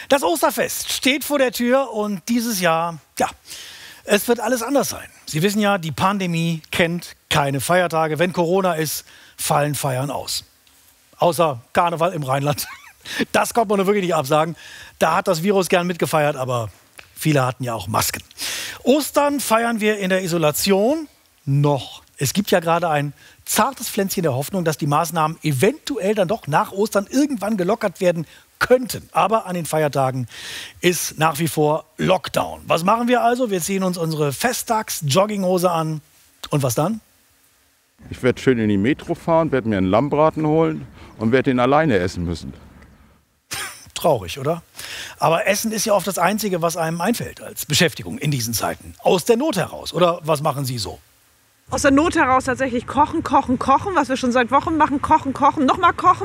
Das Osterfest steht vor der Tür und dieses Jahr, ja, es wird alles anders sein. Sie wissen ja, die Pandemie kennt keine Feiertage. Wenn Corona ist, fallen Feiern aus. Außer Karneval im Rheinland. Das konnte man nur wirklich nicht absagen. Da hat das Virus gern mitgefeiert, aber viele hatten ja auch Masken. Ostern feiern wir in der Isolation noch. Es gibt ja gerade ein zartes Pflänzchen der Hoffnung, dass die Maßnahmen eventuell dann doch nach Ostern irgendwann gelockert werden könnten. Aber an den Feiertagen ist nach wie vor Lockdown. Was machen wir also? Wir ziehen uns unsere Festtags-Jogginghose an. Und was dann? Ich werde schön in die Metro fahren, werde mir einen Lammbraten holen und werde ihn alleine essen müssen. Traurig, oder? Aber Essen ist ja oft das Einzige, was einem einfällt als Beschäftigung in diesen Zeiten. Aus der Not heraus. Oder was machen Sie so? Aus der Not heraus tatsächlich kochen, kochen, kochen. Was wir schon seit Wochen machen. Kochen, kochen, nochmal kochen.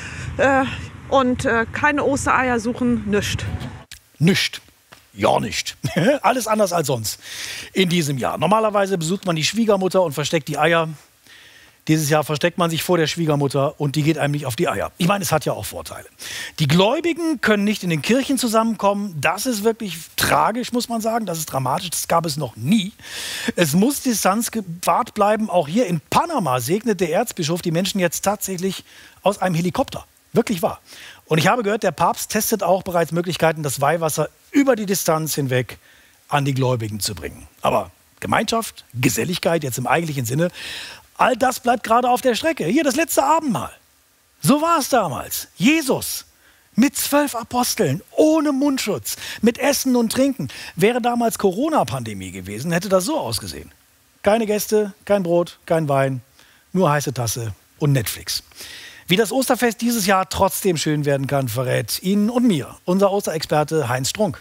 Und keine Ostereier suchen, nischt. Nischt. Ja, nicht. Alles anders als sonst in diesem Jahr. Normalerweise besucht man die Schwiegermutter und versteckt die Eier. Dieses Jahr versteckt man sich vor der Schwiegermutter und die geht einem nicht auf die Eier. Ich meine, es hat ja auch Vorteile. Die Gläubigen können nicht in den Kirchen zusammenkommen. Das ist wirklich tragisch, muss man sagen. Das ist dramatisch. Das gab es noch nie. Es muss Distanz gewahrt bleiben. Auch hier in Panama segnet der Erzbischof die Menschen jetzt tatsächlich aus einem Helikopter. Wirklich wahr. Und ich habe gehört, der Papst testet auch bereits Möglichkeiten, das Weihwasser über die Distanz hinweg an die Gläubigen zu bringen. Aber Gemeinschaft, Geselligkeit jetzt im eigentlichen Sinne, all das bleibt gerade auf der Strecke. Hier das letzte Abendmahl. So war es damals. Jesus mit 12 Aposteln, ohne Mundschutz, mit Essen und Trinken. Wäre damals Corona-Pandemie gewesen, hätte das so ausgesehen. Keine Gäste, kein Brot, kein Wein, nur heiße Tasse und Netflix. Wie das Osterfest dieses Jahr trotzdem schön werden kann, verrät Ihnen und mir unser Osterexperte Heinz Strunk.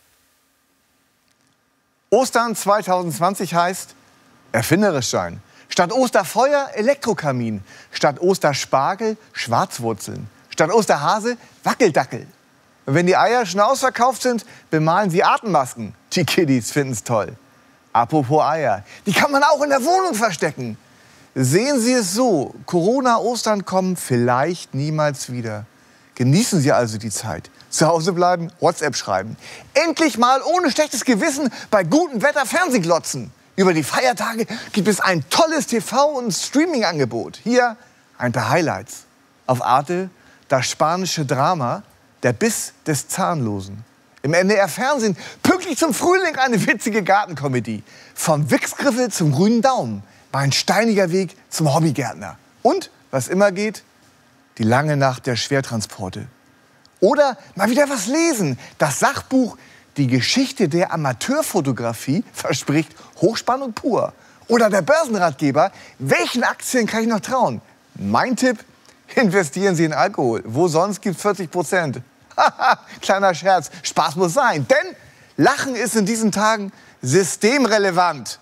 Ostern 2020 heißt erfinderisch sein. Statt Osterfeuer Elektrokamin. Statt Osterspargel Schwarzwurzeln. Statt Osterhase Wackeldackel. Und wenn die Eier schon ausverkauft sind, bemalen sie Atemmasken. Die Kiddies finden's toll. Apropos Eier, die kann man auch in der Wohnung verstecken. Sehen Sie es so, Corona-Ostern kommen vielleicht niemals wieder. Genießen Sie also die Zeit. Zu Hause bleiben, WhatsApp schreiben. Endlich mal ohne schlechtes Gewissen bei gutem Wetter Fernsehen glotzen. Über die Feiertage gibt es ein tolles TV- und Streaming-Angebot. Hier ein paar Highlights. Auf Arte das spanische Drama Der Biss des Zahnlosen. Im NDR-Fernsehen pünktlich zum Frühling eine witzige Gartenkomödie. Vom Wichsgriffel zum grünen Daumen. Ein steiniger Weg zum Hobbygärtner. Und, was immer geht, die lange Nacht der Schwertransporte. Oder mal wieder was lesen. Das Sachbuch Die Geschichte der Amateurfotografie verspricht Hochspannung pur. Oder der Börsenratgeber Welchen Aktien kann ich noch trauen? Mein Tipp, investieren Sie in Alkohol. Wo sonst gibt es 40%. Haha, kleiner Scherz, Spaß muss sein. Denn Lachen ist in diesen Tagen systemrelevant.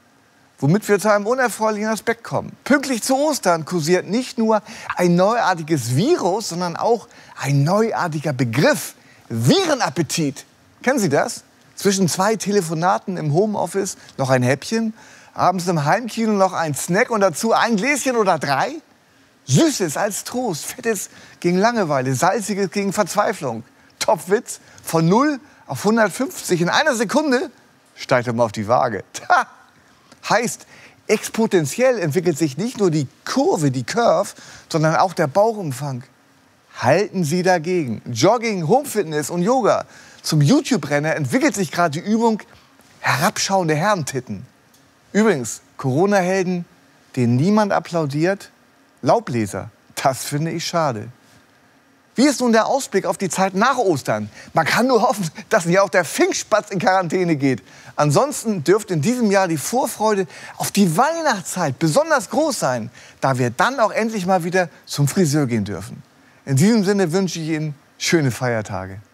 Womit wir zu einem unerfreulichen Aspekt kommen. Pünktlich zu Ostern kursiert nicht nur ein neuartiges Virus, sondern auch ein neuartiger Begriff. Virenappetit. Kennen Sie das? Zwischen 2 Telefonaten im Homeoffice noch ein Häppchen, abends im Heimkino noch ein Snack und dazu ein Gläschen oder 3? Süßes als Trost, Fettes gegen Langeweile, Salziges gegen Verzweiflung. Topwitz, von 0 auf 150 in einer Sekunde steigt er mal auf die Waage. Ta! Heißt, exponentiell entwickelt sich nicht nur die Kurve, die Curve, sondern auch der Bauchumfang. Halten Sie dagegen. Jogging, Homefitness und Yoga. Zum YouTube-Renner entwickelt sich gerade die Übung herabschauende Herrentitten. Übrigens, Corona-Helden, denen niemand applaudiert, Laubbläser. Das finde ich schade. Wie ist nun der Ausblick auf die Zeit nach Ostern? Man kann nur hoffen, dass nicht auch der Pfingstspatz in Quarantäne geht. Ansonsten dürfte in diesem Jahr die Vorfreude auf die Weihnachtszeit besonders groß sein, da wir dann auch endlich mal wieder zum Friseur gehen dürfen. In diesem Sinne wünsche ich Ihnen schöne Feiertage.